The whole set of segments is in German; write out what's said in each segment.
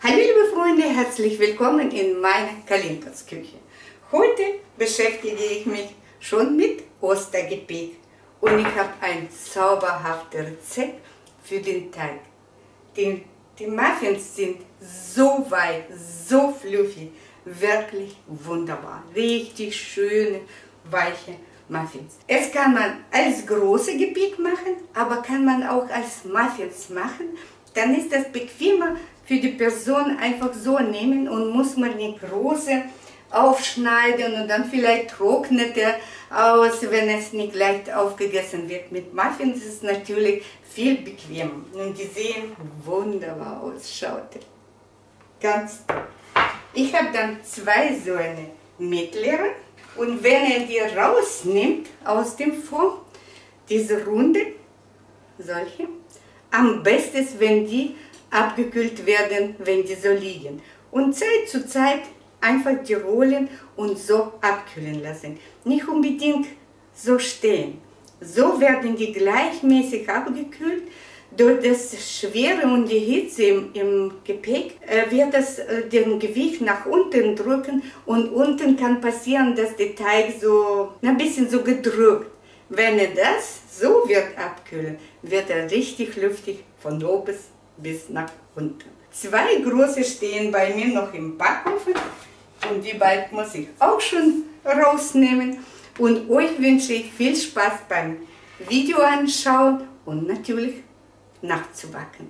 Hallo liebe Freunde, herzlich willkommen in meiner Kalinkas Küche. Heute beschäftige ich mich schon mit Ostergebäck und ich habe ein zauberhaftes Rezept für den Teig. Die Muffins sind so weich, so fluffig, wirklich wunderbar. Richtig schöne, weiche Muffins. Es kann man als große Gebäck machen, aber kann man auch als Muffins machen. Dann ist das bequemer für die Person, einfach so nehmen und muss man nicht große aufschneiden und dann vielleicht trocknet er aus, wenn es nicht leicht aufgegessen wird. Mit Muffins ist es natürlich viel bequemer und die sehen wunderbar aus, schaut. Ganz toll. Ich habe dann zwei so eine mittlere und wenn er die rausnimmt aus dem Form, diese Runde, solche, am besten ist, wenn die abgekühlt werden, wenn die so liegen. Und Zeit zu Zeit einfach die rollen und so abkühlen lassen. Nicht unbedingt so stehen. So werden die gleichmäßig abgekühlt. Durch das Schwere und die Hitze im Gepäck wird das den Gewicht nach unten drücken und unten kann passieren, dass der Teig so ein bisschen so gedrückt. Wenn er das so wird abkühlen, wird er richtig luftig von oben bis nach unten. Zwei große stehen bei mir noch im Backofen und die bald muss ich auch schon rausnehmen. Und euch wünsche ich viel Spaß beim Video anschauen und natürlich nachzubacken.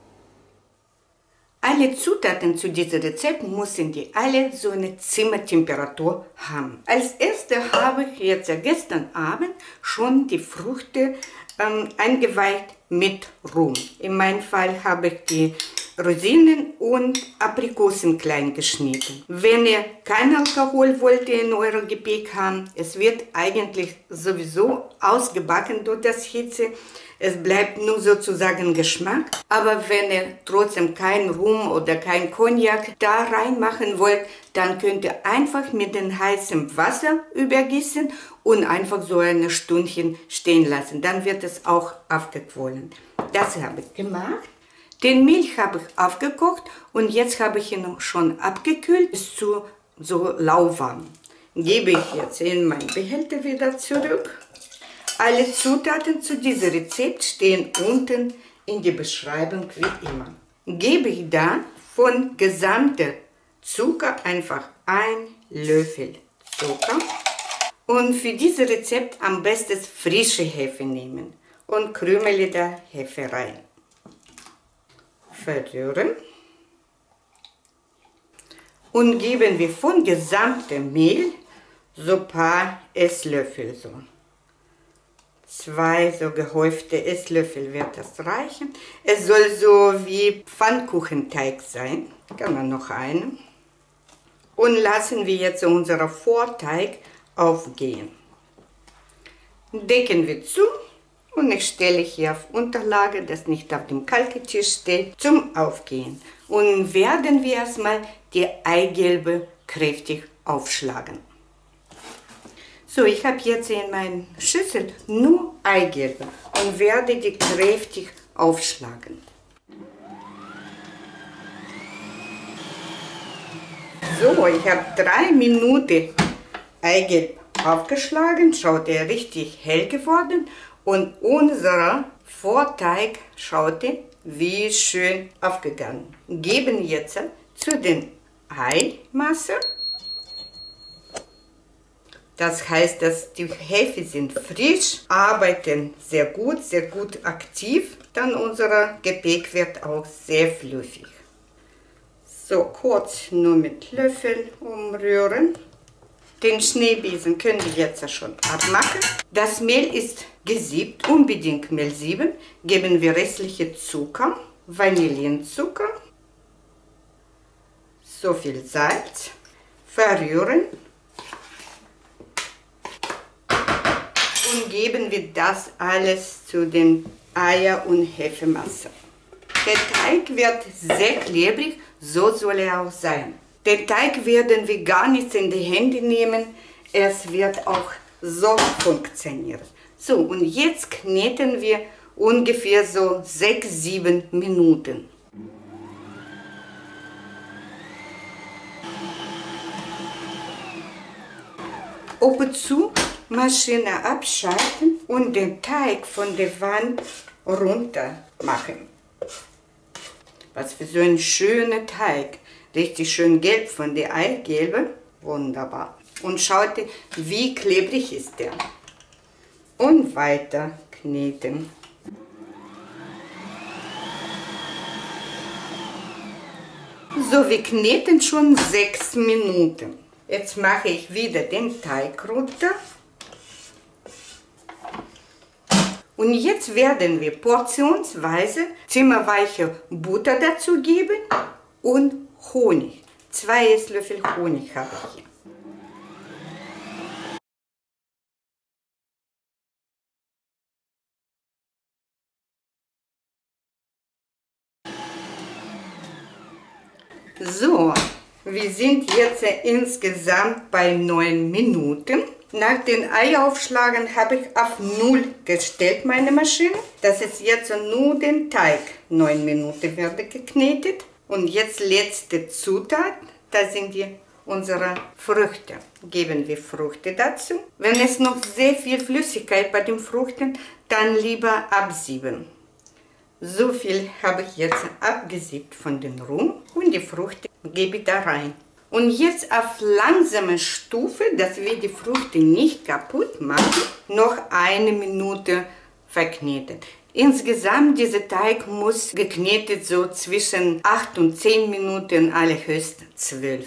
Alle Zutaten zu diesem Rezept müssen die alle so eine Zimmertemperatur haben. Als erstes habe ich jetzt gestern Abend schon die Früchte eingeweicht mit Rum. In meinem Fall habe ich die Rosinen und Aprikosen klein geschnitten. Wenn ihr kein Alkohol wollt in eurem Gebäck haben, es wird eigentlich sowieso ausgebacken durch das Hitze. Es bleibt nur sozusagen Geschmack. Aber wenn ihr trotzdem kein Rum oder kein Cognac da reinmachen wollt, dann könnt ihr einfach mit dem heißen Wasser übergießen und einfach so eine Stündchen stehen lassen. Dann wird es auch aufgequollen. Das habe ich gemacht. Den Milch habe ich aufgekocht und jetzt habe ich ihn schon abgekühlt bis zu so lauwarm. Gebe ich jetzt in meinen Behälter wieder zurück. Alle Zutaten zu diesem Rezept stehen unten in der Beschreibung wie immer. Gebe ich dann von gesamtem Zucker einfach 1 Löffel Zucker. Und für dieses Rezept am besten frische Hefe nehmen und krümele da Hefe rein. Verrühren. Und geben wir von gesamtem Mehl so ein paar Esslöffel so. 2 so gehäufte Esslöffel wird das reichen. Es soll so wie Pfannkuchenteig sein. Kann man noch einen. Und lassen wir jetzt unseren Vorteig aufgehen. Decken wir zu und ich stelle hier auf Unterlage, das nicht auf dem kalten Tisch steht, zum Aufgehen. Und werden wir erstmal die Eigelbe kräftig aufschlagen. So, ich habe jetzt in meiner Schüssel nur Eigelbe und werde die kräftig aufschlagen. So, ich habe 3 Minuten Eigelb aufgeschlagen, schaut er richtig hell geworden und unser Vorteig, schaut ihr, wie schön aufgegangen. Geben jetzt zu den Eimasse. Das heißt, dass die Hefe sind frisch, arbeiten sehr gut aktiv. Dann unser Gebäck wird auch sehr fluffig. So, kurz nur mit Löffel umrühren. Den Schneebesen können wir jetzt schon abmachen. Das Mehl ist gesiebt, unbedingt Mehl sieben. Geben wir restliche Zucker, Vanillenzucker, so viel Salz, verrühren. Und geben wir das alles zu den Eier- und Hefemasse. Der Teig wird sehr klebrig, so soll er auch sein. Den Teig werden wir gar nicht in die Hände nehmen, es wird auch so funktionieren. So, und jetzt kneten wir ungefähr so 6-7 Minuten. ab und zu Maschine abschalten und den Teig von der Wand runter machen. Was für so ein schöner Teig. Richtig schön gelb von der Eigelbe. Wunderbar. Und schaut, wie klebrig ist der. Und weiter kneten. So, wir kneten schon 6 Minuten. Jetzt mache ich wieder den Teig runter. Und jetzt werden wir portionsweise zimmerweiche Butter dazu geben und Honig. 2 Esslöffel Honig habe ich hier. So, wir sind jetzt insgesamt bei 9 Minuten. Nach den Eiaufschlagen habe ich auf 0 gestellt, meine Maschine. Das ist jetzt nur den Teig. 9 Minuten werde geknetet. Und jetzt letzte Zutat, da sind unsere Früchte. Geben wir Früchte dazu. Wenn es noch sehr viel Flüssigkeit bei den Früchten, dann lieber absieben. So viel habe ich jetzt abgesiebt von den Rum und die Früchte gebe ich da rein. Und jetzt auf langsame Stufe, dass wir die Früchte nicht kaputt machen, noch 1 Minute verkneten. Insgesamt dieser Teig muss geknetet so zwischen 8 und 10 Minuten, allerhöchst 12.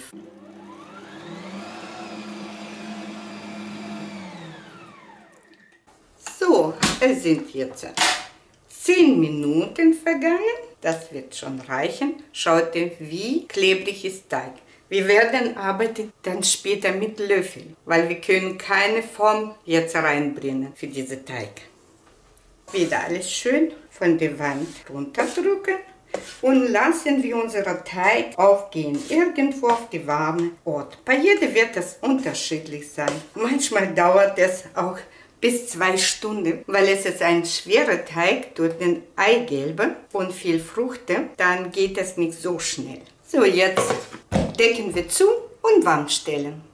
So, es sind jetzt 10 Minuten vergangen, das wird schon reichen. Schaut, wie klebrig ist Teig. Wir werden arbeiten dann später mit Löffeln, weil wir können keine Form jetzt reinbringen für diesen Teig. Wieder alles schön von der Wand runterdrücken und lassen wir unseren Teig aufgehen, irgendwo auf die warme Ort. Bei jedem wird das unterschiedlich sein. Manchmal dauert es auch bis 2 Stunden, weil es ist ein schwerer Teig durch den Eigelbe und viel Früchte, dann geht es nicht so schnell. So, jetzt decken wir zu und warm stellen.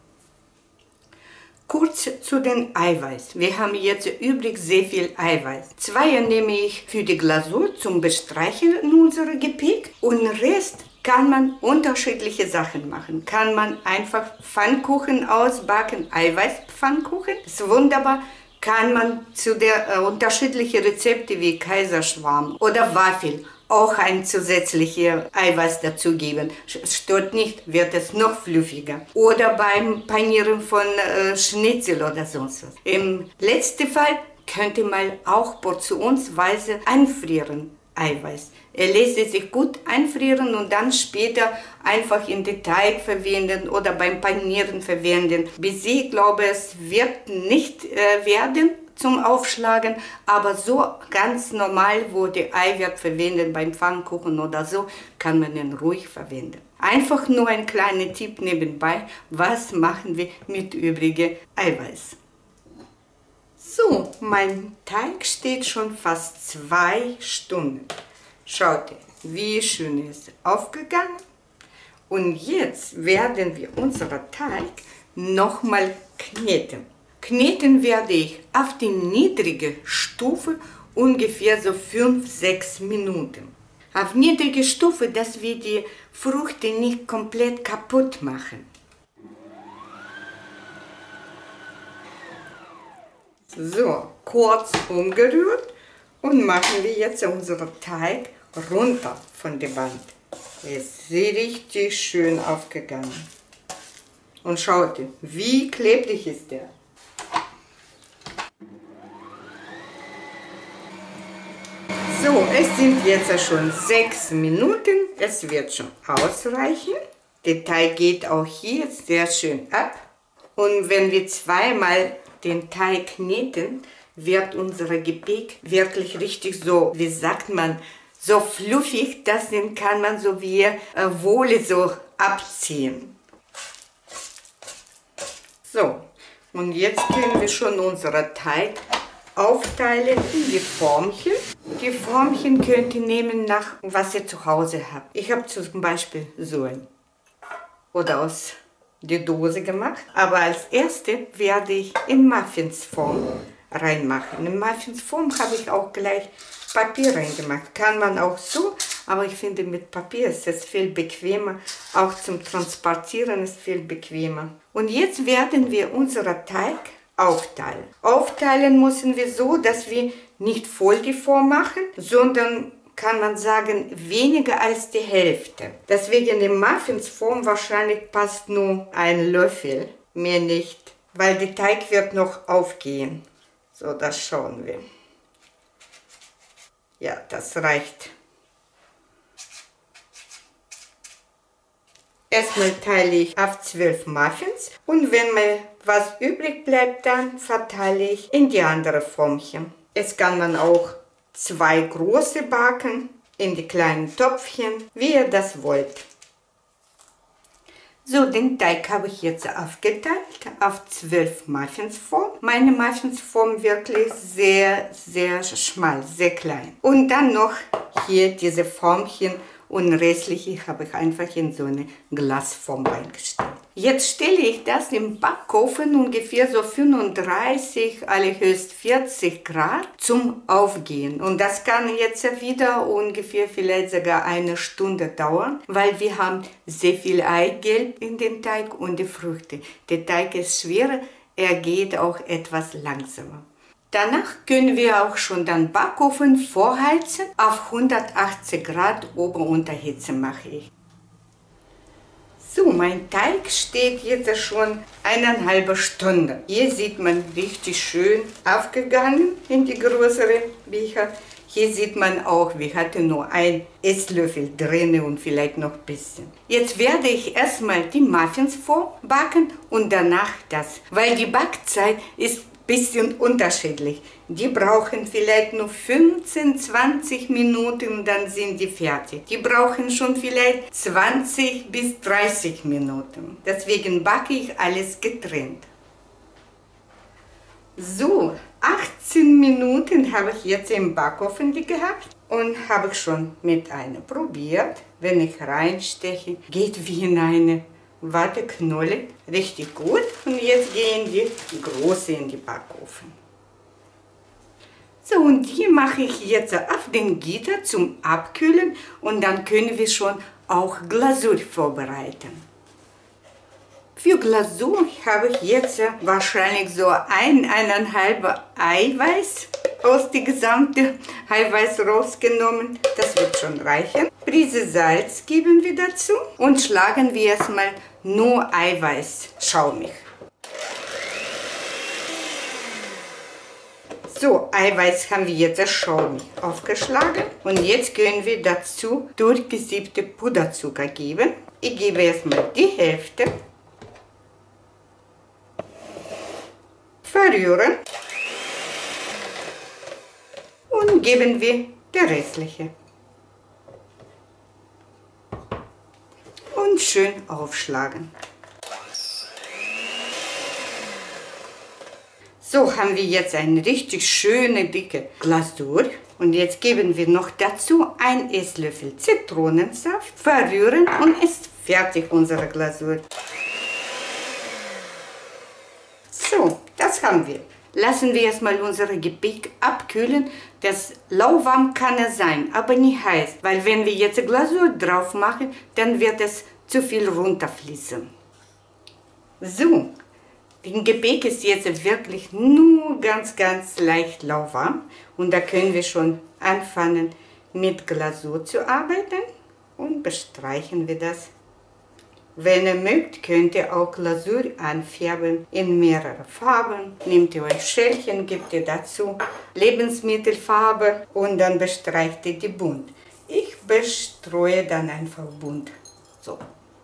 Kurz zu den Eiweiß. Wir haben jetzt übrig sehr viel Eiweiß. 2 nehme ich für die Glasur zum Bestreichen in unserem Gebäck und den Rest kann man unterschiedliche Sachen machen. Kann man einfach Pfannkuchen ausbacken, Eiweißpfannkuchen, ist wunderbar. Kann man zu der unterschiedliche Rezepte wie Kaiserschmarrn oder Waffel auch ein zusätzliches Eiweiß dazugeben. Stört nicht, wird es noch fluffiger. Oder beim Panieren von Schnitzel oder sonst was. Im letzten Fall könnte man auch portionsweise einfrieren, Eiweiß. Er lässt sich gut einfrieren und dann später einfach in den Teig verwenden oder beim Panieren verwenden. Bis ich glaube, es wird nicht werden zum Aufschlagen, aber so ganz normal, wo die Ei wird verwendet beim Pfannkuchen oder so, kann man ihn ruhig verwenden. Einfach nur ein kleiner Tipp nebenbei, was machen wir mit übrigem Eiweiß. So, mein Teig steht schon fast 2 Stunden. Schaut, wie schön ist aufgegangen. Und jetzt werden wir unseren Teig nochmal kneten. Kneten werde ich auf die niedrige Stufe ungefähr so 5-6 Minuten. Auf niedrige Stufe, dass wir die Früchte nicht komplett kaputt machen. So, kurz umgerührt und machen wir jetzt unseren Teig runter von der Wand. Er ist richtig schön aufgegangen. Und schaut, wie klebrig ist der. So, es sind jetzt schon 6 Minuten. Es wird schon ausreichen. Der Teig geht auch hier sehr schön ab. Und wenn wir zweimal den Teig kneten, wird unser Gebäck wirklich richtig so, wie sagt man, so fluffig, dass den kann man so wie Wolle so abziehen. So, und jetzt können wir schon unseren Teig aufteilen in die Formchen. Die Formchen könnt ihr nehmen nach, was ihr zu Hause habt. Ich habe zum Beispiel so ein. Oder aus die Dose gemacht. Aber als erste werde ich in Muffinsform reinmachen. In Muffinsform habe ich auch gleich Papier reingemacht. Kann man auch so, aber ich finde mit Papier ist es viel bequemer. Auch zum Transportieren ist viel bequemer. Und jetzt werden wir unseren Teig aufteilen. Aufteilen müssen wir so, dass wir nicht voll die Form machen, sondern kann man sagen, weniger als die Hälfte. Deswegen in Muffinsform wahrscheinlich passt nur ein Löffel, mehr nicht, weil der Teig wird noch aufgehen. So, das schauen wir. Ja, das reicht. Erstmal teile ich auf 12 Muffins und wenn mal was übrig bleibt, dann verteile ich in die andere Formchen. Es kann man auch 2 große backen in die kleinen Töpfchen, wie ihr das wollt. So, den Teig habe ich jetzt aufgeteilt auf 12 Muffinsform. Meine Muffinsform wirklich sehr, sehr schmal, sehr klein. Und dann noch hier diese Formchen und restliche habe ich einfach in so eine Glasform eingestellt. Jetzt stelle ich das im Backofen ungefähr so 35, allerhöchst 40 Grad zum Aufgehen. Und das kann jetzt wieder ungefähr vielleicht sogar eine Stunde dauern, weil wir haben sehr viel Eigelb in den Teig und die Früchte. Der Teig ist schwerer, er geht auch etwas langsamer. Danach können wir auch schon den Backofen vorheizen. Auf 180 Grad Ober-Unterhitze mache ich. So, mein Teig steht jetzt schon 1,5 Stunden. Hier sieht man richtig schön aufgegangen in die größeren Becher. Hier sieht man auch, wir hatten nur ein Esslöffel drin und vielleicht noch ein bisschen. Jetzt werde ich erstmal die Muffins vorbacken und danach das, weil die Backzeit ist bisschen unterschiedlich. Die brauchen vielleicht nur 15, 20 Minuten und dann sind die fertig. Die brauchen schon vielleicht 20 bis 30 Minuten. Deswegen backe ich alles getrennt. So, 18 Minuten habe ich jetzt im Backofen gehabt und habe ich schon mit einer probiert. Wenn ich reinsteche, geht wie in eine Watteknolle, richtig gut. Und jetzt gehen die große in die Backofen. So, und die mache ich jetzt auf den Gitter zum Abkühlen und dann können wir schon auch Glasur vorbereiten. Für Glasur habe ich jetzt wahrscheinlich so 1,5 Eiweiß aus dem gesamten Eiweiß rausgenommen. Das wird schon reichen. Prise Salz geben wir dazu und schlagen wir erstmal nur Eiweiß schaumig. So, Eiweiß haben wir jetzt schaumig aufgeschlagen und jetzt können wir dazu durchgesiebte Puderzucker geben. Ich gebe erstmal die Hälfte. Verrühren und geben wir die restliche. Und schön aufschlagen. So haben wir jetzt eine richtig schöne dicke Glasur. Und jetzt geben wir noch dazu einen Esslöffel Zitronensaft, verrühren und ist fertig unsere Glasur. So, das haben wir. Lassen wir erstmal unser Gebäck abkühlen. Das lauwarm kann es sein, aber nicht heiß, weil wenn wir jetzt Glasur drauf machen, dann wird es zu viel runterfließen. So, das Gebäck ist jetzt wirklich nur ganz leicht lauwarm und da können wir schon anfangen mit Glasur zu arbeiten und bestreichen wir das. Wenn ihr mögt, könnt ihr auch Glasur anfärben in mehrere Farben. Nehmt ihr euch Schälchen, gebt ihr dazu Lebensmittelfarbe und dann bestreicht ihr die bunt. Ich bestreue dann einfach bunt. So.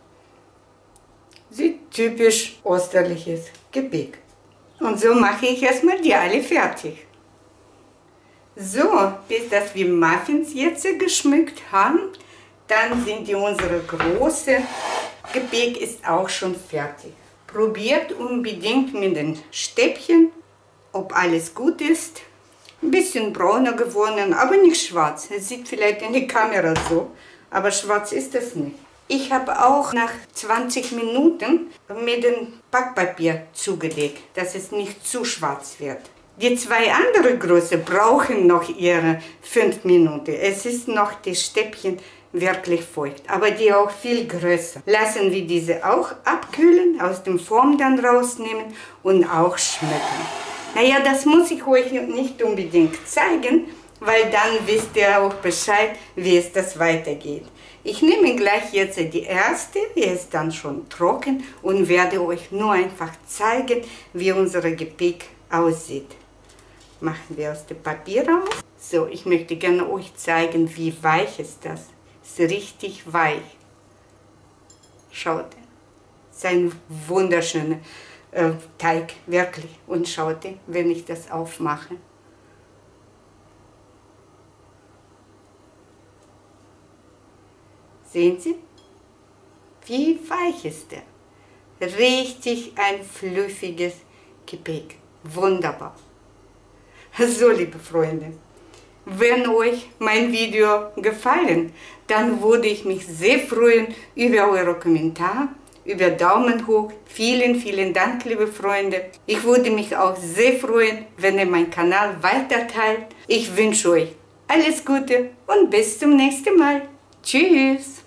Sieht typisch österliches Gebäck. Und so mache ich erstmal die alle fertig. So, bis dass wir Muffins jetzt geschmückt haben, dann sind die unsere große Gebäck ist auch schon fertig. Probiert unbedingt mit den Stäbchen, ob alles gut ist. Ein bisschen brauner geworden, aber nicht schwarz. Es sieht vielleicht in der Kamera so, aber schwarz ist es nicht. Ich habe auch nach 20 Minuten mit dem Backpapier zugedeckt, dass es nicht zu schwarz wird. Die zwei anderen Größe brauchen noch ihre 5 Minuten. Es ist noch die Stäbchen wirklich feucht, aber die auch viel größer. Lassen wir diese auch abkühlen, aus dem Form dann rausnehmen und auch schmecken. Naja, das muss ich euch nicht unbedingt zeigen, weil dann wisst ihr auch Bescheid, wie es das weitergeht. Ich nehme gleich jetzt die erste, die ist dann schon trocken und werde euch nur einfach zeigen, wie unser Gebäck aussieht. Machen wir aus dem Papier raus. So, ich möchte gerne euch zeigen, wie weich ist das. Ist richtig weich. Schaut, es ist ein wunderschöner Teig, wirklich. Und schaut, wenn ich das aufmache. Sehen Sie, wie weich ist der? Richtig ein fluffiges Gebäck. Wunderbar. So, liebe Freunde, wenn euch mein Video gefallen, dann würde ich mich sehr freuen über eure Kommentare, über Daumen hoch. Vielen, vielen Dank, liebe Freunde. Ich würde mich auch sehr freuen, wenn ihr meinen Kanal weiter teilt. Ich wünsche euch alles Gute und bis zum nächsten Mal. Tschüss.